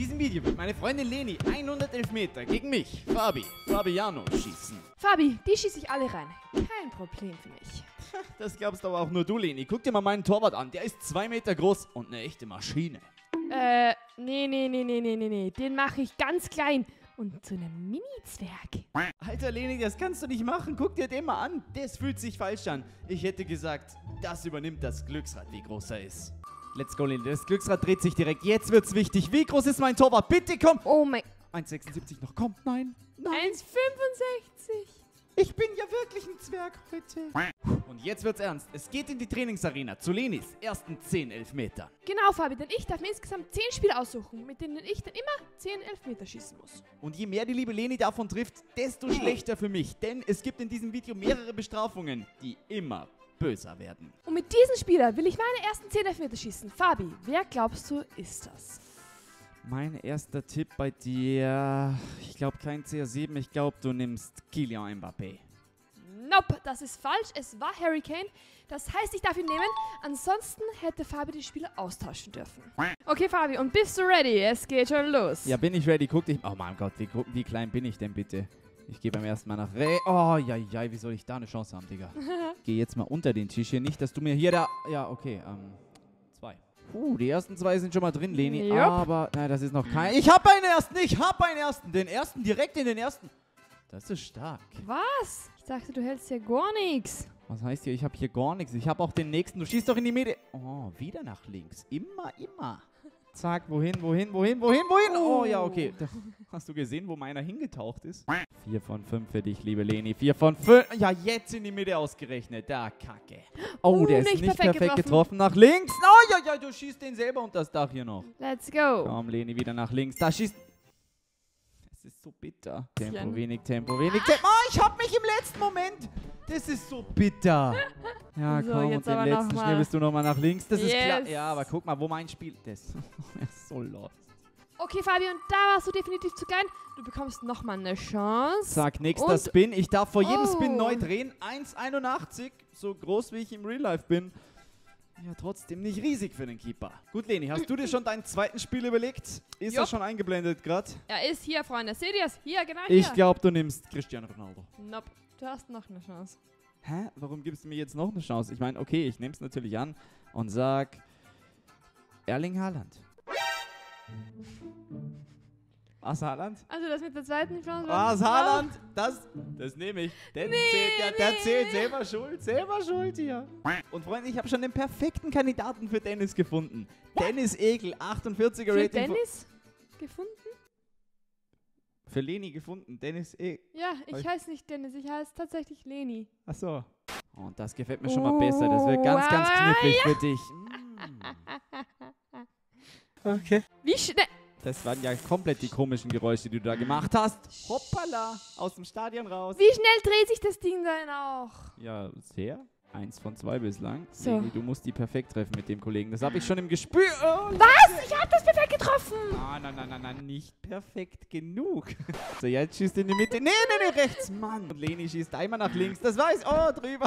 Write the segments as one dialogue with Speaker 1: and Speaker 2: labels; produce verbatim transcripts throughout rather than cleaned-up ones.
Speaker 1: diesem Video wird meine Freundin Leni hundertelf Meter gegen mich, Fabi, Fabiano, schießen.
Speaker 2: Fabi, die schieße ich alle rein. Kein Problem für mich.
Speaker 1: Das glaubst aber auch nur du, Leni. Guck dir mal meinen Torwart an. Der ist zwei Meter groß und eine echte Maschine.
Speaker 2: Äh, nee, nee, nee, nee, nee, nee, nee. Den mache ich ganz klein und zu einem Mini-Zwerg.
Speaker 1: Alter, Leni, das kannst du nicht machen. Guck dir den mal an. Das fühlt sich falsch an. Ich hätte gesagt, das übernimmt das Glücksrad, wie groß er ist. Let's go, Leni. Das Glücksrad dreht sich direkt. Jetzt wird's wichtig. Wie groß ist mein Torwart? Bitte, komm.
Speaker 2: Oh mein...
Speaker 1: eins Komma sechsundsiebzig noch. Komm, nein. Nein.
Speaker 2: eins Komma fünfundsechzig.
Speaker 1: Ich bin ja wirklich ein Zwerg heute. Und jetzt wird's ernst. Es geht in die Trainingsarena zu Lenis ersten zehn Elfmeter.
Speaker 2: Genau, Fabi, denn ich darf mir insgesamt zehn Spiele aussuchen, mit denen ich dann immer zehn Elfmeter schießen muss.
Speaker 1: Und je mehr die liebe Leni davon trifft, desto schlechter für mich. Denn es gibt in diesem Video mehrere Bestrafungen, die immer böser werden.
Speaker 2: Und mit diesem Spieler will ich meine ersten zehn Elfmeter schießen. Fabi, wer glaubst du ist das?
Speaker 1: Mein erster Tipp bei dir, ich glaube kein C R sieben, ich glaube du nimmst Kylian Mbappé.
Speaker 2: Nope, das ist falsch. Es war Harry Kane. Das heißt, ich darf ihn nehmen. Ansonsten hätte Fabi die Spieler austauschen dürfen. Okay, Fabi, und bist du ready? Es geht schon los.
Speaker 1: Ja, bin ich ready. Guck dich. Oh mein Gott, wie, wie klein bin ich denn bitte? Ich gehe beim ersten Mal nach Re... Oh, ja, ja, wie soll ich da eine Chance haben, Digga? Geh jetzt mal unter den Tisch hier. Nicht, dass du mir hier da... Ja, okay, ähm... Zwei. Uh, die ersten zwei sind schon mal drin, Leni.
Speaker 2: Jupp.
Speaker 1: Aber, nein, das ist noch kein... Ich hab einen ersten! Ich hab einen ersten! Den ersten, direkt in den ersten. Das ist stark.
Speaker 2: Was? Ich dachte, du hältst ja gar nichts.
Speaker 1: Was heißt hier, ich habe hier gar nichts. Ich habe auch den nächsten. Du schießt doch in die Mitte. Oh, wieder nach links. Immer, immer. Zack, wohin, wohin, wohin, wohin, wohin? Oh, ja, okay. Da, hast du gesehen, wo meiner hingetaucht ist? Vier von fünf für dich, liebe Leni. Vier von fünf. Ja, jetzt in die Mitte ausgerechnet. Da, Kacke. Oh,
Speaker 2: Uh,
Speaker 1: der ist
Speaker 2: nicht
Speaker 1: nicht
Speaker 2: perfekt
Speaker 1: perfekt
Speaker 2: getroffen.
Speaker 1: getroffen. Nach links. Oh, ja, ja, du schießt den selber und das Dach hier noch.
Speaker 2: Let's go.
Speaker 1: Komm, Leni, wieder nach links. Da schießt... Das ist so bitter. Tempo,
Speaker 2: Jan.
Speaker 1: wenig Tempo, wenig Tempo. Oh, ich hab mich im letzten Moment. Das ist so bitter. Ja,
Speaker 2: So,
Speaker 1: komm,
Speaker 2: jetzt
Speaker 1: und den
Speaker 2: aber
Speaker 1: letzten
Speaker 2: noch mal.
Speaker 1: schnibbelst du nochmal nach links. Das ist klar.
Speaker 2: Yes.
Speaker 1: Ja, aber guck mal, wo mein Spiel... Das ist so lost.
Speaker 2: Okay, Fabi, und da warst du definitiv zu klein. Du bekommst nochmal eine Chance.
Speaker 1: Zack, nächster
Speaker 2: Und-
Speaker 1: Spin. Ich darf vor jedem
Speaker 2: Oh.
Speaker 1: Spin neu drehen. eins Komma einundachtzig. So groß, wie ich im Real Life bin. Ja, trotzdem nicht riesig für den Keeper. Gut, Leni, hast du dir schon deinen zweiten Spiel überlegt? Ist er
Speaker 2: Jupp.
Speaker 1: schon eingeblendet gerade?
Speaker 2: Er ist hier, Freunde. Seht ihr es? Hier, genau
Speaker 1: Ich
Speaker 2: hier.
Speaker 1: glaube, du nimmst Cristiano Ronaldo.
Speaker 2: Nope. Du hast noch eine Chance.
Speaker 1: Hä? Warum gibst du mir jetzt noch eine Chance? Ich meine, okay, ich nehme es natürlich an und sag Erling Haaland. Was, Haaland?
Speaker 2: Also das mit der zweiten Chance.
Speaker 1: Was,
Speaker 2: war-
Speaker 1: Haaland? Das, das nehme ich. Der zählt, ja, der
Speaker 2: nee.
Speaker 1: zählt selber schuld, selber schuld hier. Und Freunde, ich habe schon den perfekten Kandidaten für Dennis gefunden. Dennis Egel, achtundvierziger
Speaker 2: Für
Speaker 1: Rating. von-
Speaker 2: Dennis gefunden?
Speaker 1: Für Leni gefunden, Dennis Egel.
Speaker 2: Ja, ich
Speaker 1: Ich-
Speaker 2: heiße nicht Dennis. Ich heiße tatsächlich Leni.
Speaker 1: Achso. Und das gefällt mir schon mal besser. Das wird ganz, ganz
Speaker 2: Oh,
Speaker 1: knifflig
Speaker 2: ja.
Speaker 1: für dich. Mm.
Speaker 2: Okay. Wie schnell...
Speaker 1: Das waren ja komplett die komischen Geräusche, die du da gemacht hast. Hoppala, aus dem Stadion raus.
Speaker 2: Wie schnell dreht sich das Ding denn auch?
Speaker 1: Ja, sehr. Eins von zwei bislang.
Speaker 2: So.
Speaker 1: Leni, du musst die perfekt treffen mit dem Kollegen. Das habe ich schon im Gespür. Oh,
Speaker 2: Was? Ich hab das perfekt getroffen.
Speaker 1: nein, nein, nein, nein, nein, nicht perfekt genug. So, jetzt schießt in die Mitte. Nee, nee, nee, rechts, Mann. Und Leni schießt einmal nach links. Das weiß. Oh, drüber.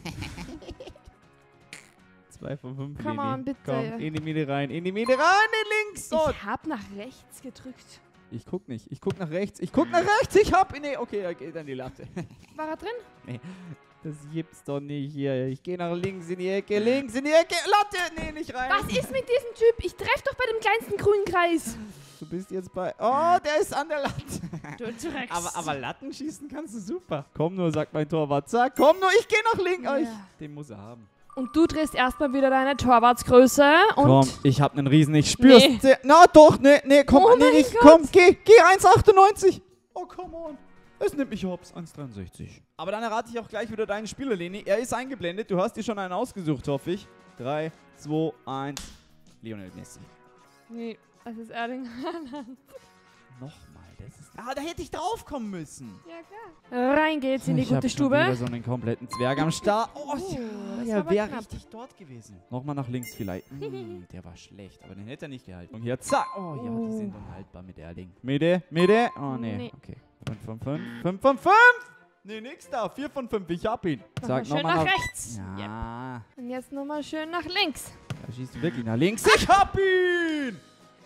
Speaker 1: Zwei von fünf,
Speaker 2: Come
Speaker 1: Leni.
Speaker 2: on, bitte.
Speaker 1: Komm, in die Mitte rein, in die Mitte rein, in links. So.
Speaker 2: Ich hab nach rechts gedrückt.
Speaker 1: Ich guck nicht. Ich guck nach rechts. Ich guck nach rechts. Ich hab ihn. Nee, okay, er geht an die Latte.
Speaker 2: War er drin?
Speaker 1: Nee, das gibt's doch nicht hier. Ich gehe nach links in die Ecke, links in die Ecke. Latte! Nee, nicht rein.
Speaker 2: Was ist mit diesem Typ? Ich treffe doch bei dem kleinsten grünen Kreis.
Speaker 1: Du bist jetzt bei... Oh, der ist an der Latte.
Speaker 2: Du trickst.
Speaker 1: aber, aber Latten schießen kannst du super. Komm nur, sagt mein Torwart. Sag, komm nur, ich gehe nach links. Oh, ich,
Speaker 2: Ja.
Speaker 1: den muss er haben.
Speaker 2: Und du drehst erstmal wieder deine Torwartsgröße und...
Speaker 1: Komm, ich hab einen Riesen. Ich spür's.
Speaker 2: Nee.
Speaker 1: sehr- Na doch, nee, nee, komm,
Speaker 2: Oh
Speaker 1: nee,
Speaker 2: mein
Speaker 1: nicht.
Speaker 2: Gott.
Speaker 1: Komm, geh, geh, eins Komma achtundneunzig. Oh, come on. Es nimmt mich hops, eins Komma dreiundsechzig. Aber dann errate ich auch gleich wieder deinen Spieler, Leni. Er ist eingeblendet. Du hast dir schon einen ausgesucht, hoffe ich. drei, zwei, eins. Lionel Messi.
Speaker 2: Nee, das ist Erling Haaland.
Speaker 1: Nochmal, das ist... Ah, da hätte ich draufkommen müssen.
Speaker 2: Ja, klar. Rein geht's in die
Speaker 1: ich
Speaker 2: gute
Speaker 1: hab schon
Speaker 2: Stube.
Speaker 1: wieder so einen kompletten Zwerg am Start. Oh,
Speaker 2: Oh,
Speaker 1: ja,
Speaker 2: das
Speaker 1: ja
Speaker 2: war aber
Speaker 1: wäre
Speaker 2: knapp.
Speaker 1: richtig dort gewesen. Nochmal nach links vielleicht. Hm, der war schlecht, aber den hätte er nicht gehalten. Und hier, zack. Oh ja, die sind unhaltbar mit Erling. Mitte, Mitte. Oh nee,
Speaker 2: Nee.
Speaker 1: okay. fünf von fünf. fünf von fünf. Nee, nix da. vier von fünf. Ich hab ihn.
Speaker 2: Nochmal schön nach rechts.
Speaker 1: Ja,
Speaker 2: Und jetzt nochmal schön nach links.
Speaker 1: da schießt du wirklich nach links. Ich hab ihn.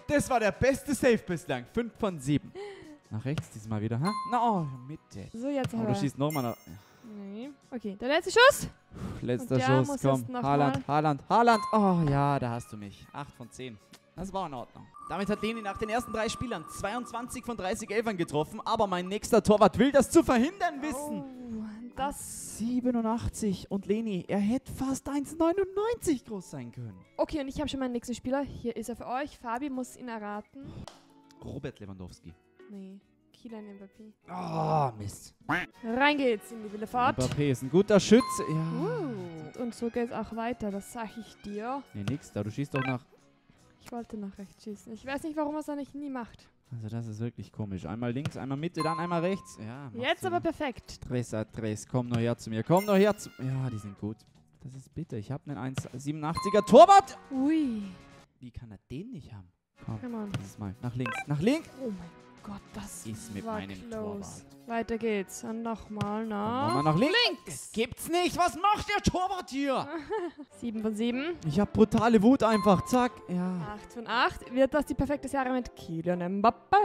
Speaker 1: Das war der beste Save bislang. fünf von sieben. Nach rechts diesmal wieder, ha? Na, oh, Mitte.
Speaker 2: So, jetzt
Speaker 1: Oh,
Speaker 2: aber.
Speaker 1: du schießt nochmal nach...
Speaker 2: Nee. Okay, der letzte Schuss.
Speaker 1: Letzter
Speaker 2: Und der
Speaker 1: Schuss,
Speaker 2: muss
Speaker 1: komm.
Speaker 2: jetzt noch
Speaker 1: Haaland, Haaland, Haaland. Oh ja, da hast du mich. acht von zehn. Das war in Ordnung. Damit hat Leni nach den ersten drei Spielern zweiundzwanzig von dreißig Elfern getroffen. Aber mein nächster Torwart will das zu verhindern wissen.
Speaker 2: Oh, das...
Speaker 1: siebenundachtzig. Und Leni, er hätte fast eins neunundneunzig groß sein können.
Speaker 2: Okay, und ich habe schon meinen nächsten Spieler. Hier ist er für euch. Fabi muss ihn erraten.
Speaker 1: Robert Lewandowski.
Speaker 2: Nee, Kylian Mbappé.
Speaker 1: Oh, Mist.
Speaker 2: Rein geht's in die wilde Fahrt.
Speaker 1: Mbappé ist ein guter Schütze. Ja.
Speaker 2: Uh, und so geht's auch weiter, das sag ich dir.
Speaker 1: Nee, nix da. Du schießt doch nach...
Speaker 2: Ich wollte nach rechts schießen. Ich weiß nicht, warum er es eigentlich nie macht.
Speaker 1: Also das ist wirklich komisch. Einmal links, einmal Mitte, dann einmal rechts. Ja,
Speaker 2: Jetzt aber perfekt.
Speaker 1: Tres a tres. Komm nur her zu mir. Komm nur her zu... Ja, die sind gut. Das ist bitter. Ich habe einen eins siebenundachtziger Torwart.
Speaker 2: Ui.
Speaker 1: Wie kann er den nicht haben? Komm,
Speaker 2: Come on.
Speaker 1: dieses Mal. Nach links. Nach links.
Speaker 2: Oh mein Gott, das
Speaker 1: Ist mit
Speaker 2: war
Speaker 1: meinem
Speaker 2: close.
Speaker 1: Torwart.
Speaker 2: Weiter geht's. Und nochmal nach...
Speaker 1: Nochmal nach links.
Speaker 2: links.
Speaker 1: Das gibt's nicht. Was macht der Torwart hier?
Speaker 2: sieben von sieben.
Speaker 1: Ich habe brutale Wut einfach. Zack. Ja.
Speaker 2: acht von acht. Wird das die perfekte Serie mit Kylian Mbappé?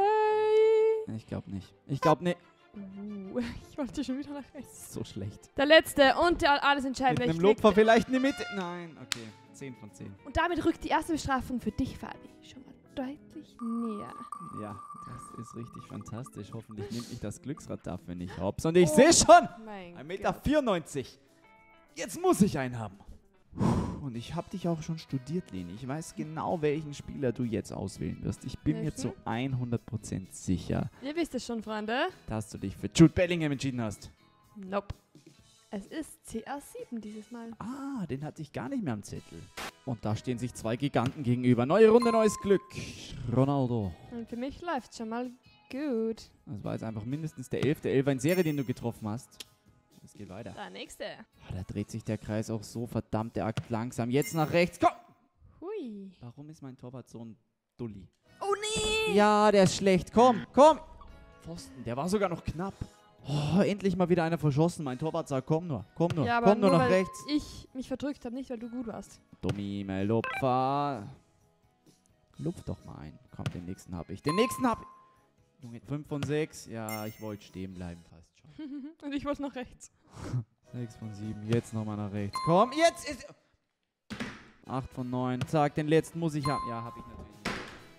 Speaker 1: Ich glaube nicht. Ich glaube nicht.
Speaker 2: Uh, ich wollte schon wieder nach rechts.
Speaker 1: So schlecht.
Speaker 2: Der letzte und der alles entscheidende.
Speaker 1: Mit einem
Speaker 2: Ich leg-
Speaker 1: Lupfer vielleicht in die Mitte. Nein. Okay. zehn von zehn.
Speaker 2: Und damit rückt die erste Bestrafung für dich, Fabi, schon mal deutlich näher.
Speaker 1: Ja, das ist richtig fantastisch. Hoffentlich nimmt mich das Glücksrad dafür nicht hops. Und ich
Speaker 2: Oh
Speaker 1: sehe schon,
Speaker 2: Mein
Speaker 1: ein Meter
Speaker 2: Gott.
Speaker 1: vierundneunzig. Jetzt muss ich einen haben. Und ich habe dich auch schon studiert, Leni. Ich weiß genau, welchen Spieler du jetzt auswählen wirst. Ich bin mir
Speaker 2: Welchen?
Speaker 1: zu hundert Prozent sicher,
Speaker 2: Ihr wisst es schon, Freunde.
Speaker 1: dass du dich für Jude Bellingham entschieden hast.
Speaker 2: Nope. Es ist C R sieben dieses Mal.
Speaker 1: Ah, den hatte ich gar nicht mehr am Zettel. Und da stehen sich zwei Giganten gegenüber. Neue Runde, neues Glück. Ronaldo.
Speaker 2: Und für mich läuft schon mal gut.
Speaker 1: Das war jetzt einfach mindestens der elfte Elfer in Serie, den du getroffen hast. Es geht weiter.
Speaker 2: Der nächste.
Speaker 1: Ah, da dreht sich der Kreis auch so verdammt arg langsam. Jetzt nach rechts. Komm!
Speaker 2: Hui.
Speaker 1: Warum ist mein Torwart so ein Dulli?
Speaker 2: Oh nee!
Speaker 1: Ja, der ist schlecht. Komm, komm! Pfosten, der war sogar noch knapp. Oh, endlich mal wieder einer verschossen. Mein Torwart sagt, komm nur, komm nur,
Speaker 2: Ja, aber
Speaker 1: komm nur,
Speaker 2: nur
Speaker 1: nach
Speaker 2: weil
Speaker 1: rechts.
Speaker 2: ich mich verdrückt habe, nicht weil du gut warst.
Speaker 1: Dummi, mein Lupfer. Lupf doch mal ein. Komm, den nächsten hab ich. Den nächsten hab ich. Junge, fünf von sechs. Ja, ich wollte stehen bleiben fast schon.
Speaker 2: Und ich wollte nach rechts.
Speaker 1: sechs von sieben. Jetzt nochmal nach rechts. Komm, jetzt ist... acht von neun. Zack, den letzten muss ich haben. Ja, hab ich natürlich nicht.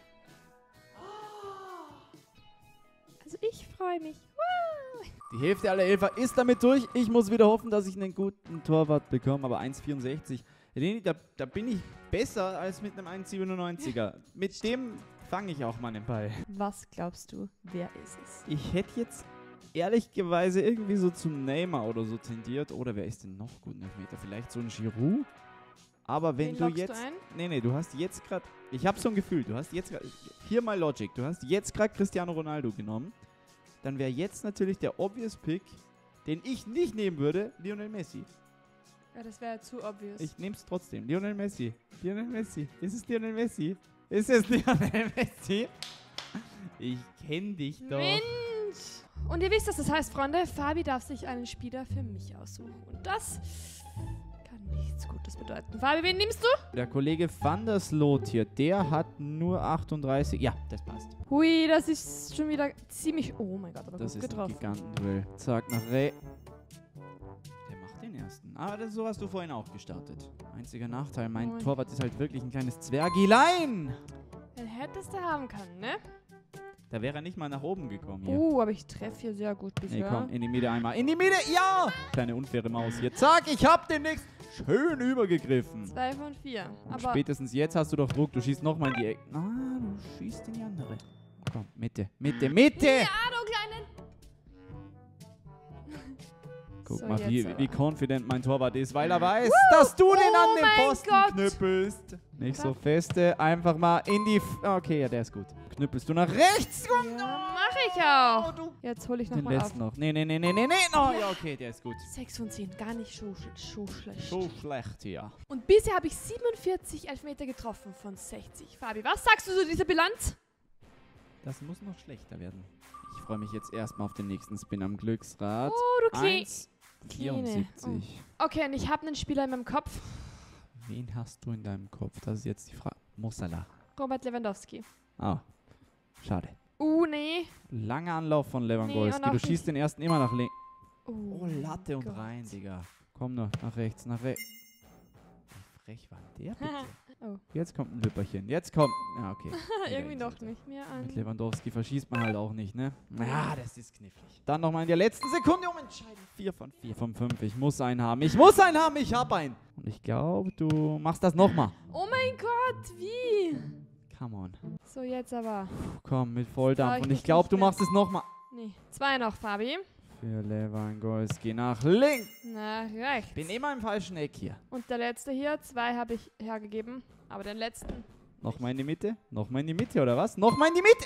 Speaker 2: Also ich freue mich.
Speaker 1: Die Hälfte aller Elfer ist damit durch. Ich muss wieder hoffen, dass ich einen guten Torwart bekomme. Aber eins vierundsechzig. Leni, da, da bin ich besser als mit einem eins siebenundneunziger. Mit dem fange ich auch mal den Ball.
Speaker 2: Was glaubst du, wer ist es?
Speaker 1: Ich hätte jetzt ehrlicherweise irgendwie so zum Neymar oder so tendiert. Oder wer ist denn noch gut in Elfmeter? Vielleicht so ein Giroud? Aber wenn
Speaker 2: Wen
Speaker 1: du
Speaker 2: lockst du
Speaker 1: jetzt...
Speaker 2: ein?
Speaker 1: Nee, nee, du hast jetzt gerade... Ich habe so ein Gefühl, du hast jetzt gerade... Hier mal Logic. Du hast jetzt gerade Cristiano Ronaldo genommen. Dann wäre jetzt natürlich der obvious Pick, den ich nicht nehmen würde, Lionel Messi.
Speaker 2: Ja, das wäre zu obvious.
Speaker 1: Ich nehme es trotzdem. Lionel Messi. Lionel Messi. Ist es Lionel Messi? Ist es Lionel Messi? Ich kenne dich doch.
Speaker 2: Mensch! Und ihr wisst, was das heißt, Freunde. Fabi darf sich einen Spieler für mich aussuchen. Und das kann nichts Gutes bedeuten. Fabi, wen nimmst du?
Speaker 1: Der Kollege Van der Sloot hier, der hat nur achtunddreißig. Ja, das passt.
Speaker 2: Hui, das ist schon wieder ziemlich... Oh mein Gott, aber
Speaker 1: Das
Speaker 2: gut
Speaker 1: ist ein
Speaker 2: getroffen.
Speaker 1: Gigantenduell. Zack, nach Re... Der macht den ersten. Aber das, so hast du vorhin auch gestartet. Einziger Nachteil, mein
Speaker 2: Moin.
Speaker 1: Torwart ist halt wirklich ein kleines Zwergilein.
Speaker 2: Den hättest du haben können, ne?
Speaker 1: Da wäre er nicht mal nach oben gekommen hier.
Speaker 2: Oh, aber ich treffe hier sehr gut
Speaker 1: Nee,
Speaker 2: bisher.
Speaker 1: komm, in die Mitte einmal. In die Mitte, ja! Kleine unfaire Maus hier. Zack, ich hab den nächsten. Schön übergegriffen.
Speaker 2: Zwei von vier.
Speaker 1: Und
Speaker 2: Aber
Speaker 1: spätestens jetzt hast du doch Druck. Du schießt nochmal in die Ecke. Ah, du schießt in die andere. Komm, Mitte, Mitte, Mitte!
Speaker 2: ja, du kleinen...
Speaker 1: Guck
Speaker 2: So,
Speaker 1: mal,
Speaker 2: jetzt
Speaker 1: wie,
Speaker 2: aber.
Speaker 1: wie confident mein Torwart ist, weil er weiß, dass du den an
Speaker 2: Oh
Speaker 1: den
Speaker 2: mein
Speaker 1: Pfosten
Speaker 2: Gott.
Speaker 1: knüppelst. Nicht so feste, einfach mal in die... F okay, ja, der ist gut. Knüppelst du nach rechts?
Speaker 2: Ja, mach ich auch. Jetzt hole ich
Speaker 1: Den
Speaker 2: nochmal auf.
Speaker 1: letzten noch. Nee, nee, nee, nee, nee, nee. Oh, ja, okay, der ist gut.
Speaker 2: Sechs von zehn, gar nicht so, sch- so schlecht.
Speaker 1: So schlecht hier.
Speaker 2: Und bisher habe ich siebenundvierzig Elfmeter getroffen von sechzig. Fabi, was sagst du zu dieser Bilanz?
Speaker 1: Das muss noch schlechter werden. Ich freue mich jetzt erstmal auf den nächsten Spin am Glücksrad.
Speaker 2: Oh, du Kle-
Speaker 1: eins vierundsiebzig.
Speaker 2: Okay, und ich habe einen Spieler in meinem Kopf.
Speaker 1: Wen hast du in deinem Kopf? Das ist jetzt die Frage. Mo Salah.
Speaker 2: Robert Lewandowski.
Speaker 1: Ah, schade.
Speaker 2: Uh, nee.
Speaker 1: Langer Anlauf von Lewandowski.
Speaker 2: Nee, und
Speaker 1: du
Speaker 2: auch
Speaker 1: schießt den ersten immer nach links.
Speaker 2: Oh,
Speaker 1: Oh, Latte und
Speaker 2: Gott.
Speaker 1: rein, Digga. Komm nur, nach rechts, nach rechts. Wie frech war denn der bitte?
Speaker 2: Oh.
Speaker 1: Jetzt kommt ein Lüpperchen. Jetzt kommt... Ja, okay. Wieder
Speaker 2: Irgendwie
Speaker 1: ins
Speaker 2: noch
Speaker 1: Alter.
Speaker 2: nicht mehr
Speaker 1: Mit
Speaker 2: an.
Speaker 1: Lewandowski verschießt man halt auch nicht, ne? Ja, das ist knifflig. Dann nochmal in der letzten Sekunde umentscheiden. vier von vier von fünf. Ich muss einen haben. Ich muss einen haben. Ich hab einen. Und ich glaube, du machst das nochmal.
Speaker 2: Oh mein Gott, wie?
Speaker 1: Come on.
Speaker 2: So, jetzt aber.
Speaker 1: Puh, komm, mit
Speaker 2: Trau
Speaker 1: Volldampf.
Speaker 2: ich
Speaker 1: Und
Speaker 2: mich
Speaker 1: ich glaube,
Speaker 2: nicht
Speaker 1: du
Speaker 2: mehr.
Speaker 1: machst es nochmal.
Speaker 2: Nee. Zwei noch, Fabi.
Speaker 1: Für Lewandowski nach links.
Speaker 2: Na, rechts.
Speaker 1: Bin immer im falschen Eck hier.
Speaker 2: Und der letzte hier, zwei habe ich hergegeben. Aber den letzten.
Speaker 1: Nochmal in die Mitte? Nochmal in die Mitte, oder was? Nochmal in die Mitte!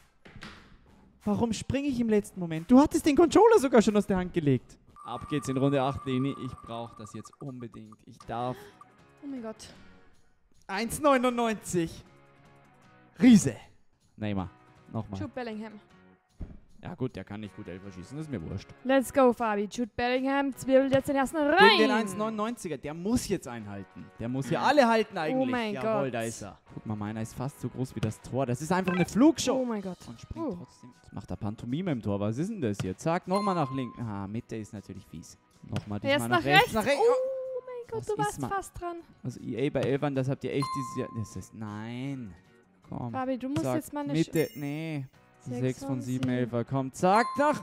Speaker 1: Warum springe ich im letzten Moment? Du hattest den Controller sogar schon aus der Hand gelegt. Ab geht's in Runde acht, Leni. Ich brauche das jetzt unbedingt. Ich darf.
Speaker 2: Oh mein Gott.
Speaker 1: eins neunundneunzig. Riese. Neymar. Nochmal.
Speaker 2: Jude Bellingham.
Speaker 1: Ja gut, der kann nicht gut Elfer schießen. Das ist mir wurscht.
Speaker 2: Let's go, Fabi. Jude Bellingham zwirbelt jetzt den ersten rein.
Speaker 1: Gegen den eins neunundneunziger. Der muss jetzt einhalten. Der muss hier alle halten eigentlich.
Speaker 2: Oh mein
Speaker 1: Jawohl,
Speaker 2: Gott.
Speaker 1: da ist er. Guck mal, meiner ist fast so groß wie das Tor. Das ist einfach eine Flugshow.
Speaker 2: Oh mein Gott.
Speaker 1: Und springt
Speaker 2: Oh.
Speaker 1: trotzdem. Jetzt macht er Pantomime im Tor. Was ist denn das hier? Zack, nochmal nach links. Ah, Mitte ist natürlich fies. Nochmal
Speaker 2: Jetzt
Speaker 1: diesmal
Speaker 2: nach,
Speaker 1: nach rechts.
Speaker 2: rechts.
Speaker 1: Nach rechts.
Speaker 2: Oh mein Gott,
Speaker 1: Das
Speaker 2: du
Speaker 1: ist
Speaker 2: warst
Speaker 1: mal-
Speaker 2: fast dran.
Speaker 1: Also E A bei Elfern, das habt ihr echt dieses Jahr. Das ist, nein. Komm.
Speaker 2: Fabi, du musst
Speaker 1: Zack,
Speaker 2: jetzt mal eine
Speaker 1: Mitte. Nee.
Speaker 2: Sechs
Speaker 1: sechs von
Speaker 2: von
Speaker 1: sieben
Speaker 2: sieben.
Speaker 1: Elfer. Komm, zack, nach.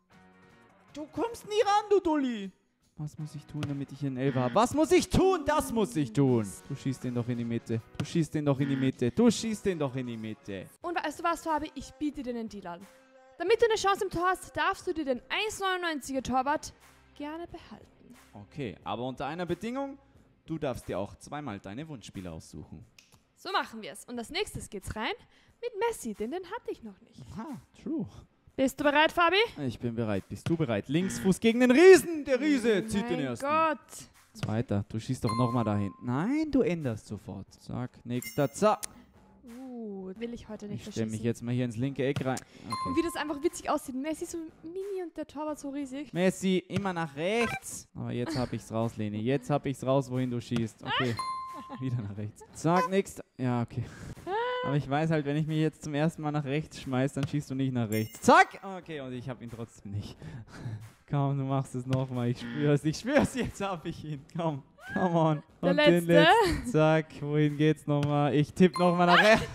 Speaker 1: Du kommst nie ran, du Dulli. Was muss ich tun, damit ich hier einen Elfer habe? Was muss ich tun? Das muss ich tun. Du schießt den doch in die Mitte. Du schießt den doch in die Mitte. Du schießt den doch in die Mitte.
Speaker 2: Und weißt du was, Fabi? Ich biete dir einen Deal an. Damit du eine Chance im Tor hast, darfst du dir den eins neunundneunziger Torwart gerne behalten.
Speaker 1: Okay, aber unter einer Bedingung. Du darfst dir auch zweimal deine Wunschspieler aussuchen.
Speaker 2: So machen wir es. Und als nächstes geht's rein mit Messi, denn den hatte ich noch nicht.
Speaker 1: Aha, true.
Speaker 2: Bist du bereit, Fabi?
Speaker 1: Ich bin bereit. Bist du bereit? Linksfuß gegen den Riesen. Der Riese zieht den
Speaker 2: mein
Speaker 1: ersten.
Speaker 2: Gott.
Speaker 1: Zweiter. Du schießt doch nochmal dahin. Nein, du änderst sofort. Zack, nächster, zack.
Speaker 2: Uh, will ich heute nicht
Speaker 1: Ich stelle mich
Speaker 2: verschießen.
Speaker 1: jetzt mal hier ins linke Eck rein.
Speaker 2: Und
Speaker 1: Okay.
Speaker 2: wie das einfach witzig aussieht. Messi so mini und der Torwart so riesig.
Speaker 1: Messi, immer nach rechts. Aber jetzt hab ich's raus, Leni. Jetzt hab ich's raus, wohin du schießt. Okay. Wieder nach rechts. Zack, nächster. Ja, okay. Aber ich weiß halt, wenn ich mich jetzt zum ersten Mal nach rechts schmeiß, dann schießt du nicht nach rechts. Zack! Okay, und ich hab ihn trotzdem nicht. Komm, du machst es nochmal. Ich spür's. Ich spür's. Jetzt hab ich ihn. Komm. Come on.
Speaker 2: Der
Speaker 1: Und
Speaker 2: letzte.
Speaker 1: den letzten. Zack. Wohin geht's nochmal? Ich tipp nochmal nach rechts.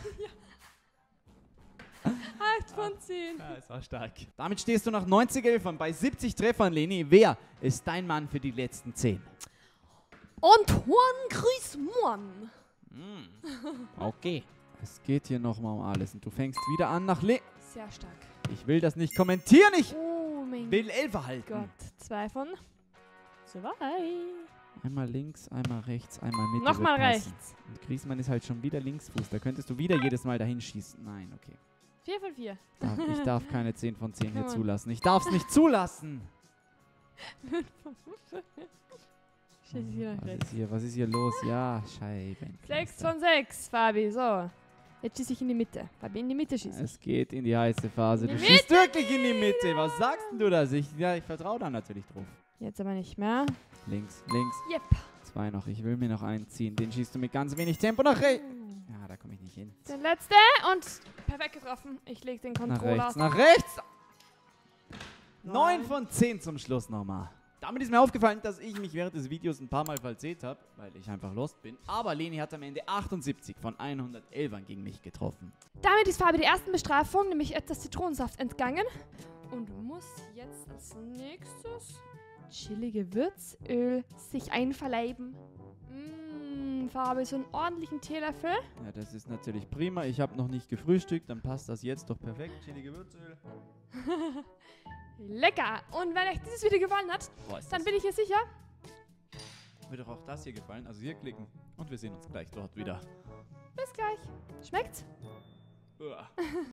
Speaker 2: acht von zehn.
Speaker 1: Ja, es war stark. Damit stehst du nach neunzig Elfern bei siebzig Treffern, Leni. Wer ist dein Mann für die letzten zehn?
Speaker 2: Antoine Griezmann.
Speaker 1: Okay. Es geht hier nochmal um alles. Und du fängst wieder an nach links.
Speaker 2: Sehr stark.
Speaker 1: Ich will das nicht kommentieren. Ich
Speaker 2: Oh mein
Speaker 1: will Elfer halten.
Speaker 2: Gott. Zwei von zwei.
Speaker 1: Einmal links, einmal rechts, einmal Mitte.
Speaker 2: Nochmal
Speaker 1: wird passen.
Speaker 2: rechts.
Speaker 1: Und Griezmann ist halt schon wieder Linksfuß. Da könntest du wieder jedes Mal dahin schießen. Nein, okay.
Speaker 2: Vier von vier.
Speaker 1: Darf, ich darf keine zehn von zehn hier
Speaker 2: Come on.
Speaker 1: zulassen. Ich darf es nicht zulassen.
Speaker 2: Schieß ich wieder nach
Speaker 1: Was
Speaker 2: rechts.
Speaker 1: ist hier, was ist hier los? Ja, Scheiben.
Speaker 2: Sechs von sechs, Fabi. So. Jetzt schieße ich in die Mitte. Fabi, in die Mitte schießen.
Speaker 1: Es geht in die heiße Phase.
Speaker 2: In
Speaker 1: Du
Speaker 2: die
Speaker 1: schießt
Speaker 2: Mitte
Speaker 1: wirklich in die Mitte. Was sagst denn du das? Ich, ja, ich vertraue da natürlich drauf.
Speaker 2: Jetzt aber nicht mehr.
Speaker 1: Links, links.
Speaker 2: Yep.
Speaker 1: Zwei noch. Ich will mir noch einen ziehen. Den schießt du mit ganz wenig Tempo nach rechts. Ja, da komme ich nicht hin.
Speaker 2: Der letzte und perfekt getroffen. Ich lege den
Speaker 1: Nach
Speaker 2: Controller.
Speaker 1: rechts, nach rechts.
Speaker 2: Nein.
Speaker 1: Neun von zehn zum Schluss nochmal. Damit ist mir aufgefallen, dass ich mich während des Videos ein paar Mal verzählt habe, weil ich einfach lost bin. Aber Leni hat am Ende achtundsiebzig von hundertelf gegen mich getroffen.
Speaker 2: Damit ist Fabi der ersten Bestrafung, nämlich etwas Zitronensaft, entgangen. Und muss jetzt als nächstes chillige Würzöl sich einverleiben. Mmh, Fabi, so einen ordentlichen Teelöffel.
Speaker 1: Ja, das ist natürlich prima. Ich habe noch nicht gefrühstückt, dann passt das jetzt doch perfekt. Chili Gewürzöl.
Speaker 2: Lecker! Und wenn euch dieses Video gefallen hat,
Speaker 1: Boah, ist
Speaker 2: dann
Speaker 1: das
Speaker 2: bin ich mir sicher,
Speaker 1: wird doch auch das hier gefallen. Also hier klicken und wir sehen uns gleich dort wieder.
Speaker 2: bis gleich. Schmeckt's?
Speaker 1: Uah.